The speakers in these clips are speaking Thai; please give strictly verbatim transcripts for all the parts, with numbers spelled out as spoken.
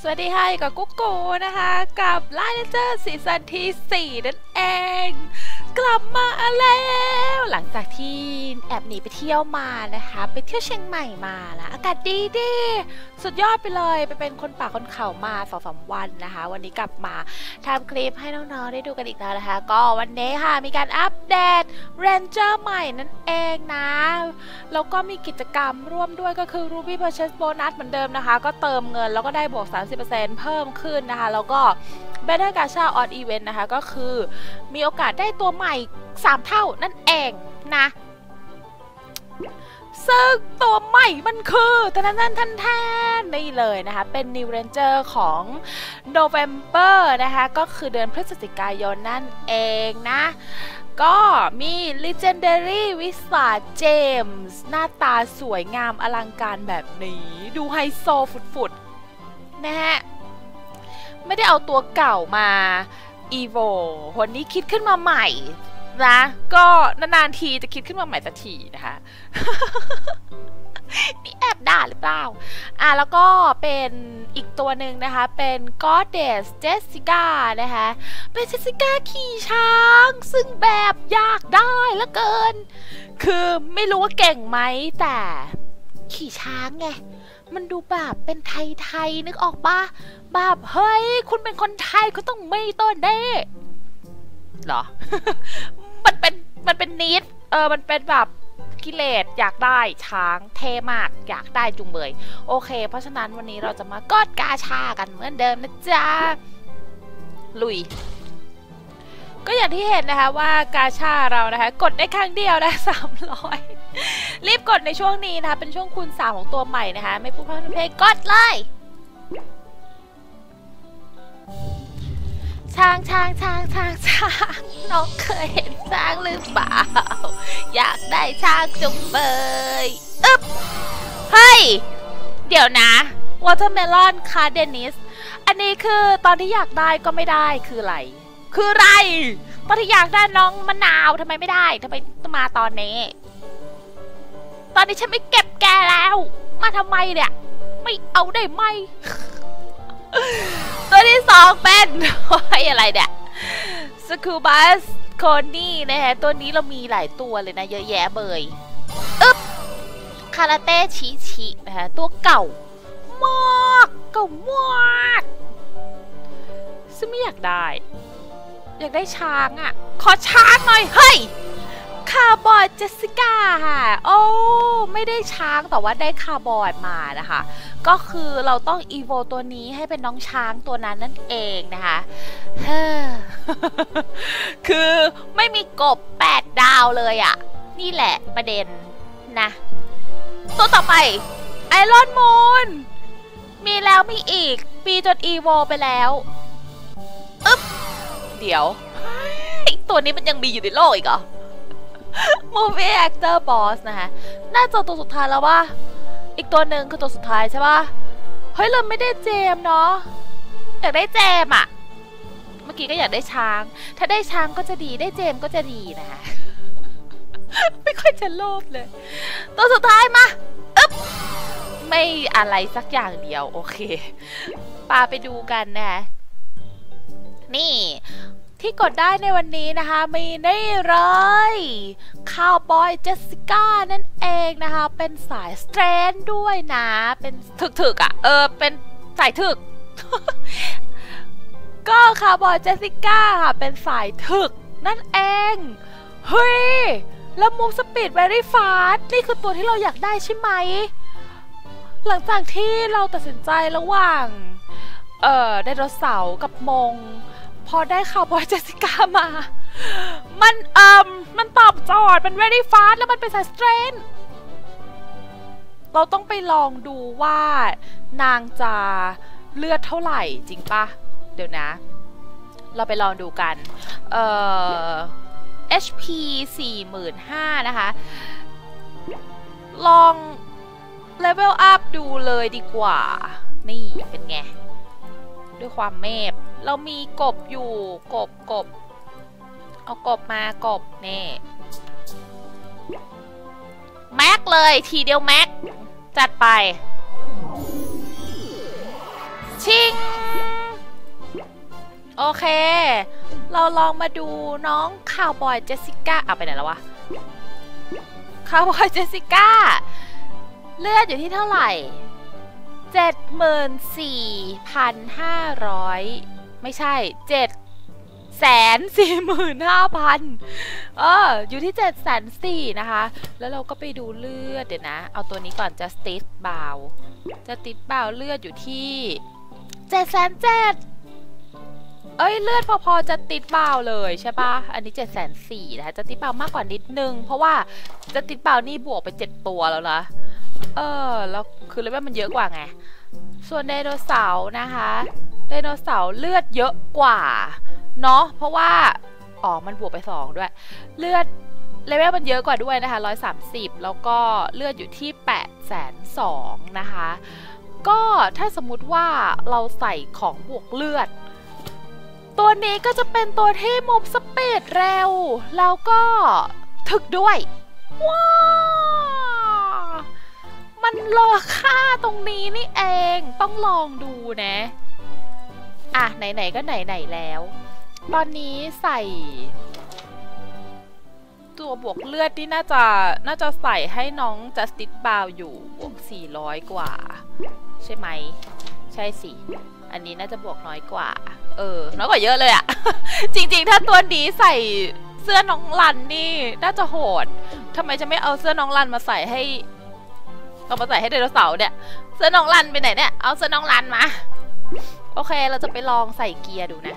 สวัสดีค่ะกับกุ๊กกูนะคะกับไลน์เจอร์ซีซั่นที่สี่นั่นเองกลับมาแล้วหลังจากที่แอบหนีไปเที่ยวมานะคะไปเที่ยวเชียงใหม่มาแล้วอากาศดีดีสุดยอดไปเลยไปเป็นคนป่าคนเขามาสองสามวันนะคะวันนี้กลับมาทำคลิปให้น้องๆได้ดูกันอีกแล้วนะคะก็วันนี้ค่ะมีการอัปเดตเรนเจอร์ใหม่นั่นเองนะแล้วก็มีกิจกรรมร่วมด้วยก็คือ Ruby Purchase Bonus เหมือนเดิมนะคะก็เติมเงินแล้วก็ได้บวก สามสิบเปอร์เซ็นต์ เพิ่มขึ้นนะคะแล้วก็ Battle Gacha on Event นะคะก็คือมีโอกาสได้ตัวใหม่สามเท่านั่นเองนะซึ่งตัวใหม่มันคือทันทันทันแทนนี่เลยนะคะเป็น New Ranger ของ November นะคะก็คือเดือนพฤศจิกายนนั่นเองนะก็มี Legendary Wizard James หน้าตาสวยงามอลังการแบบนี้ดูไฮโซฟุดๆนะฮะไม่ได้เอาตัวเก่ามา Evo คนนี้คิดขึ้นมาใหม่นะก็นานๆทีจะคิดขึ้นมาใหม่สักทีนะคะ นี่แอบด่าหรือเปล่าอ่ะแล้วก็เป็นอีกตัวหนึ่งนะคะเป็น Goddess Jessica นะคะเป็น Jessica ขี่ช้างซึ่งแบบอยากได้เหลือเกินคือไม่รู้ว่าเก่งไหมแต่ขี่ช้างไงมันดูแบบเป็นไทยๆนึกออกปะแบบเฮ้ยคุณเป็นคนไทยก็ต้องไม่ตัวเด้เหรอ มันเป็นมันเป็นนิดเออมันเป็นแบบกิเลสอยากได้ช้างเท่มากอยากได้จุงเบยโอเคเพราะฉะนั้นวันนี้เราจะมากอดกาชากันเหมือนเดิมนะจ๊ะลุยก็อย่างที่เห็นนะคะว่ากาชาเรานะคะกดได้ครั้งเดียวได้สามร้อยรีบกดในช่วงนี้นะคะเป็นช่วงคูณสามของตัวใหม่นะคะไม่พูดพร่ำทำเพลงกดเลยช้างช้างช้างช้างช้างน้องเคยเห็นช้างหรือเปล่าอยากได้ช้างจุงเบยอึ๊บเฮ้ยเดี๋ยวนะ Watermelon Cardenis อันนี้คือตอนที่อยากได้ก็ไม่ได้คืออะไรคืออะไรตอนที่อยากได้น้องมะนาวทำไมไม่ได้ทำไมต้องมาตอนนี้ตอนนี้ฉันไม่เก็บแกแล้วมาทำไมเนี่ยไม่เอาได้ไหมตัวที่สองเป็นอะไรเนี่ยสกูบัสโคนี่นะฮะตัวนี้เรามีหลายตัวเลยนะเยอะแยะเบยอึ๊บคาราเต้ชิชินะคะตัวเก่ามากเก่ามากซึ่งไม่อยากได้อยากได้ช้างอ่ะขอช้างหน่อยเฮ้ยคาร์บอยเจสสิก้าค่ะโอ้ไม่ได้ช้างแต่ว่าได้คาร์บอยมานะคะก็คือเราต้องอีโวตัวนี้ให้เป็นน้องช้างตัวนั้นนั่นเองนะคะคือไม่มีกบแปดดาวเลยอ่ะนี่แหละประเด็นนะตัวต่อไปไอรอนมูนมีแล้วมีอีกปีจนอีโวไปแล้วอึ๊บเดี๋ยวตัวนี้มันยังมีอยู่ในโลกอีกเหรอMovie Actor Boss นะคะน่าจะตัวสุดท้ายแล้วว่าอีกตัวหนึ่งคือตัวสุดท้ายใช่ป่ะเฮ้ยเราไม่ได้เจมเนาะอยากได้เจมอะเมื่อกี้ก็อยากได้ช้างถ้าได้ช้างก็จะดีได้เจมก็จะดีนะคะไม่ค่อยจะโลภเลยตัวสุดท้ายมาอึ๊บไม่อะไรสักอย่างเดียวโอเคปาไปดูกันนะนี่ที่กดได้ในวันนี้นะคะมีได้เลยคาวบอยเจสสิก้านั่นเองนะคะเป็นสายสเตรนด้วยนะเป็นถึกๆอ่ะเออเป็นสายถึก ก็คาวบอยเจสสิก้าค่ะเป็นสายถึกนั่นเองเฮ้ยแล้วมูฟสปีด very fast นี่คือตัวที่เราอยากได้ใช่ไหมหลังจากที่เราตัดสินใจระหว่างเอ่อไดโนเสาร์กับมงพอได้คาวบอยเจสสิก้ามามันเอ่มมันตอบโจทย์มัน very fast แล้วมันเป็นสายสเตรนเราต้องไปลองดูว่านางจะเลือดเท่าไหร่จริงปะเดี๋ยวนะเราไปลองดูกันเอ่อ เอช พี สี่หมื่นห้าพัน นะคะลองเลเวลอัพดูเลยดีกว่านี่เป็นไงด้วยความเมพเรามีกบอยู่กบกบเอากบมากบนี่แม็กเลยทีเดียวแม็กจัดไปชิงโอเคเราลองมาดูน้องคาวบอยเจสสิก้าเอาไปไหนแล้ววะคาวบอยเจสสิก้าเลือดอยู่ที่เท่าไหร่ เจ็ดหมื่นสี่พันห้าร้อย ไม่ใช่ เจ็ดแสนสี่หมื่นห้าพัน เอออยู่ที่เจ็ดแสนสี่นะคะแล้วเราก็ไปดูเลือดเดี๋ยวนะเอาตัวนี้ก่อน Justice Bow Justice Bow เลือดอยู่ที่เจ็ดแสนเจ็ดเอ้ยเลือดพอๆจะติดเบาเลยใช่ปะอันนี้เจ็ดแสนสี่นะคะจะติดเบามากกว่านิดนึงเพราะว่าจะติดเบานี่บวกไปเจ็ดตัวแล้วนะเออแล้วคือเลเวลมันเยอะกว่าไงส่วนไดโนเสาร์นะคะไดโนเสาร์เลือดเยอะกว่าเนาะเพราะว่าอ๋อมันบวกไปสองด้วยเลือดเลเวลมันเยอะกว่าด้วยนะคะหนึ่งร้อยสามสิบแล้วก็เลือดอยู่ที่แปดแสนสองนะคะก็ถ้าสมมุติว่าเราใส่ของบวกเลือดตัวนี้ก็จะเป็นตัวที่มูฟสปีดเร็วแล้วก็ถึกด้วยว้าวมันเลอค่าตรงนี้นี่เองต้องลองดูนะอ่ะไหนๆก็ไหนๆแล้วตอนนี้ใส่ตัวบวกเลือดที่น่าจะน่าจะใส่ให้น้อง Justice Bow อยู่บวกสี่ร้อยกว่าใช่ไหมใช่สิอันนี้น่าจะบวกน้อยกว่าเออน้อยกว่าเยอะเลยอะ จริงๆถ้าตัวนี้ใส่เสื้อน้องรันนี่น่าจะโหดทำไมจะไม่เอาเสื้อน้องรันมาใส่ให้เอามาใส่ให้ไดโนเสาร์เนี่ยเสื้อน้องรันไปไหนเนี่ยเอาเสื้อน้องรันมาโอเคเราจะไปลองใส่เกียร์ดูนะ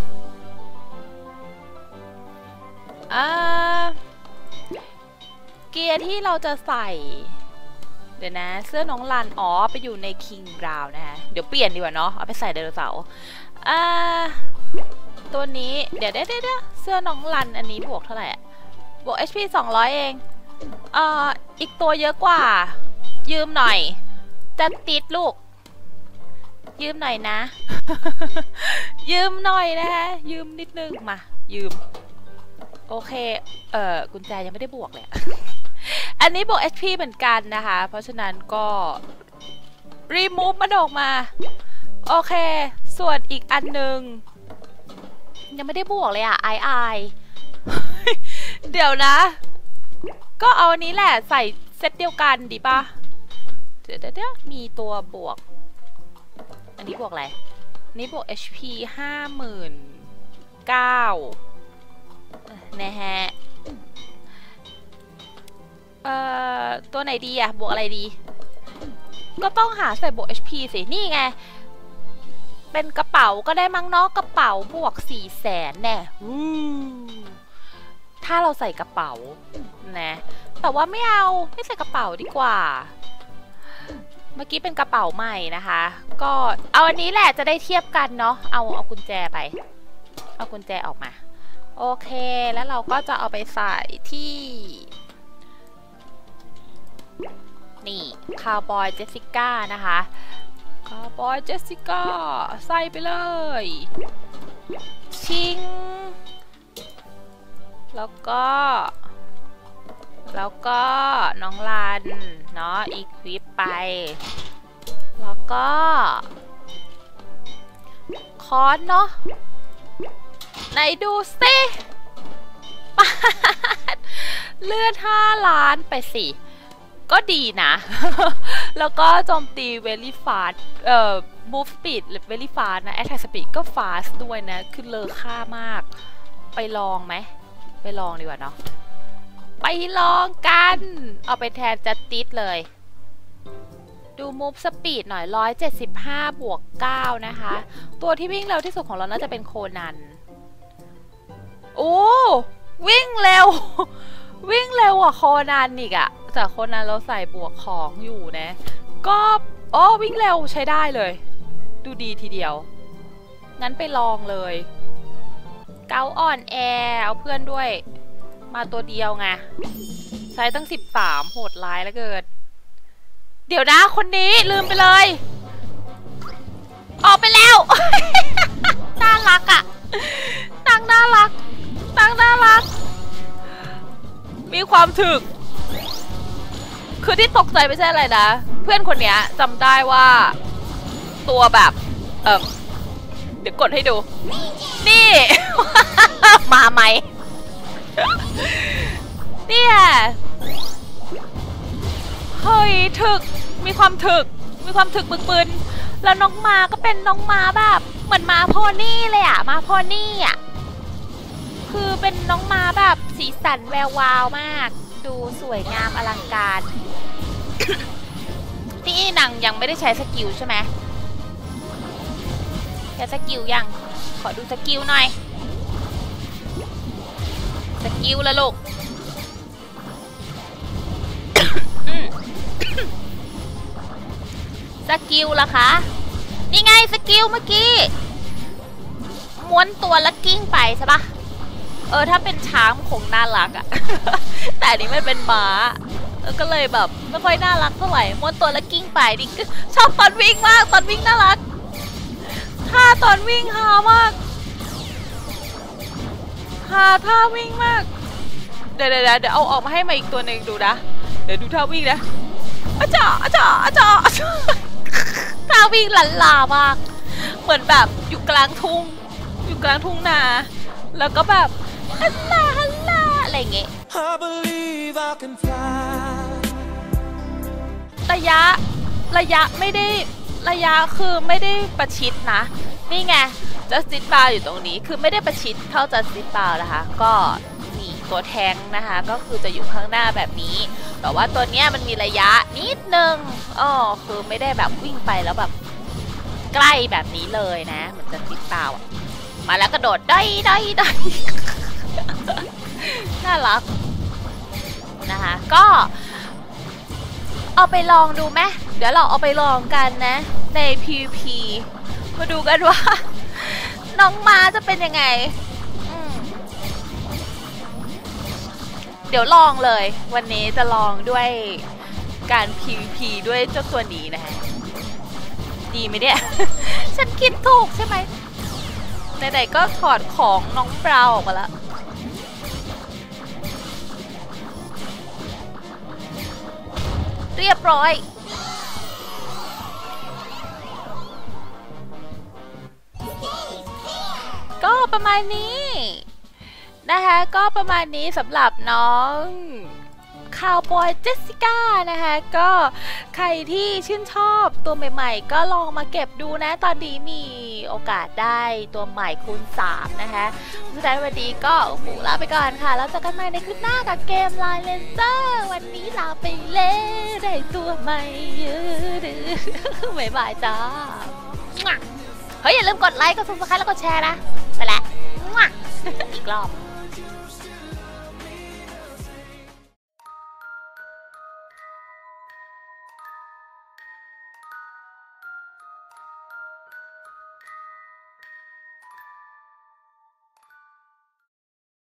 อ่าเกียร์ที่เราจะใส่เดี๋ยวนะเสื้อน้องรันอ๋อไปอยู่ในคิงบราวน์นะคะเดี๋ยวเปลี่ยนดีกว่าเนาะเอาไปใส่ไดโนเสาร์อ่าตัวนี้เดี๋ยวเดี๋ยวเดี๋ยวเสื้อน้องรันอันนี้บวกเท่าไหร่บวก เอช พี สองร้อยเองอ่าอีกตัวเยอะกว่ายืมหน่อยจะติดลูกยืมหน่อยนะ ยืมหน่อยนะยืมนิดนึงมายืมโอเคเอ่อกุญแจยังไม่ได้บวกเลย อันนี้บวก เอช พี เหมือนกันนะคะเพราะฉะนั้นก็ remove มันออกมาโอเคส่วนอีกอันหนึ่งยังไม่ได้บวกเลยอะไอไอ เดี๋ยวนะก็เอาอันนี้แหละใส่เซตเดียวกันดีปะเดี๋ยวเดี๋ยวมีตัวบวกอันนี้บวกอะไรนี่บวก เอช พี ห้าหมื่นเก้านะฮะเอ่อตัวไหนดีอะบวกอะไรดีก็ต้องหาใส่บวก เอช พี สินี่ไงเป็นกระเป๋าก็ได้มั้งเนาะกระเป๋าบวกสี่แสนแน่ถ้าเราใส่กระเป๋านะแต่ว่าไม่เอาไม่ใส่กระเป๋าดีกว่าเมื่อกี้เป็นกระเป๋าใหม่นะคะก็เอาอันนี้แหละจะได้เทียบกันเนาะเอาเอากุญแจไปเอากุญแจออกมาโอเคแล้วเราก็จะเอาไปใส่ที่นี่คาวบอยเจสสิก้านะคะคาวบอยเจสสิก้าใส่ไปเลยชิงแล้วก็แล้วก็น้องรันเนาะอีควิปไปแล้วก็คอนเนาะไหนดูสิเลือดห้าล้านไปสิก็ดีนะ แล้วก็โจมตี very fast เอ่อ move speed very fast นะ attack speed ก็ fast ด้วยนะคือเลอค่ามากไปลองไหมไปลองดีกว่าเนาะไปลองกันเอาไปแทนจัดติดเลยดู move speed หน่อยหนึ่งร้อยเจ็ดสิบห้าบวกเก้านะคะตัวที่วิ่งเร็วที่สุดของเราน่าจะเป็นโคนันโอ้วิ่งเร็ว วิ่งเร็วกว่าโคนันอีกอะแต่โคนันเราใส่บวกของอยู่นะก็โอ้วิ่งเร็วใช้ได้เลยดูดีทีเดียวงั้นไปลองเลยเกาอ่อนแอเอาเพื่อนด้วยมาตัวเดียวไงใช้ตั้งสิบสามโหดร้ายแล้วเกินเดี๋ยวนะคนนี้ลืมไปเลยออกไปแล้ว น่ารักอะนางน่ารักนางน่ารักมีความถึกคือที่ตกใจไม่ใช่อะไรนะเพื่อนคนนี้จำได้ว่าตัวแบบเออเดี๋ยวกดให้ดูนี่ มาไหมเนี่ยเฮ้ยถึกมีความถึกมีความถึกบึกบึนแล้วน้องมาก็เป็นน้องมาแบบเหมือนมาโพนี่เลยอะมาโพนี่อะคือเป็นน้องมาแบบสีสันแวววาวมากดูสวยงามอลังการ นี่นางยังไม่ได้ใช้สกิลใช่ไหมใช้สกิลยังขอดูสกิลหน่อยสกิลละลูก สกิลล่ะคะนี่ไงสกิลเมื่อกี้ม้วนตัวแล้วกิ้งไปใช่ปะเออถ้าเป็นช้างคงน่ารักอะ แต่อันนี้มันเป็นม้าก็เลยแบบไม่ค่อยน่ารักเท่าไหร่ม้วนตัวแล้วกิ้งไปดิชอบตอนวิ่งมากตอนวิ่งน่ารักท่าตอนวิ่งฮามากฮาท่าวิ่งมากเดี๋ยวเดี๋ยวเดี๋ยวเอาออกมาให้มาอีกตัวหนึ่งดูนะเดี๋ยวดูท่าวิ่งนะอาจารย์อาจารย์อาจารย์ท่าวิ่งหลันลามากเหมือนแบบอยู่กลางทุ่งอยู่กลางทุ่งนาแล้วก็แบบฮัลลาฮัลลาอะไรเงี้ยระยะระยะไม่ได้ระยะคือไม่ได้ประชิดนะนี่ไงจัสติสบาร์อยู่ตรงนี้คือไม่ได้ประชิดเท่าจัสติสบาร์นะคะก็นี่ตัวแทงนะคะก็คือจะอยู่ข้างหน้าแบบนี้แต่ว่าตัวเนี้ยมันมีระยะนิดนึงอ๋อคือไม่ได้แบบวิ่งไปแล้วแบบใกล้แบบนี้เลยนะเหมือนจัสติสบาร์มาแล้วกระโดดได้ได้ได้น่ารักนะคะก็เอาไปลองดูไหมเดี๋ยวเราเอาไปลองกันนะใน พี วี พี มาดูกันว่าน้องมาจะเป็นยังไงเดี๋ยวลองเลยวันนี้จะลองด้วยการ พี วี พี ด้วยเจ้าตัวนี้นะฮะดีไหมเนี่ย ฉันคิดถูกใช่ไหมไหนๆก็ถอดของน้องเบราออกมาแล้วเรียบร้อยก็ประมาณนี้นะคะก็ประมาณนี้สำหรับน้องคาวบอยเจสสิก้านะคะก็ใครที่ชื่นชอบตัวใหม่ๆก็ลองมาเก็บดูนะตอนนี้มีโอกาสได้ตัวใหม่คูณสามนะคะสุดท้ายวันนี้ก็โอ้โหลาไปก่อนค่ะแล้วเจอกันใหม่ในคลิปหน้ากับเกมไลน์เลนเจอร์วันนี้ลาไปเลยได้ตัวใหม่บ๊ายบายจ้าเฮ้ยอย่าลืมกดไลค์กดซับสไครต์แล้วก็แชร์นะไปแล้วอีกรอบ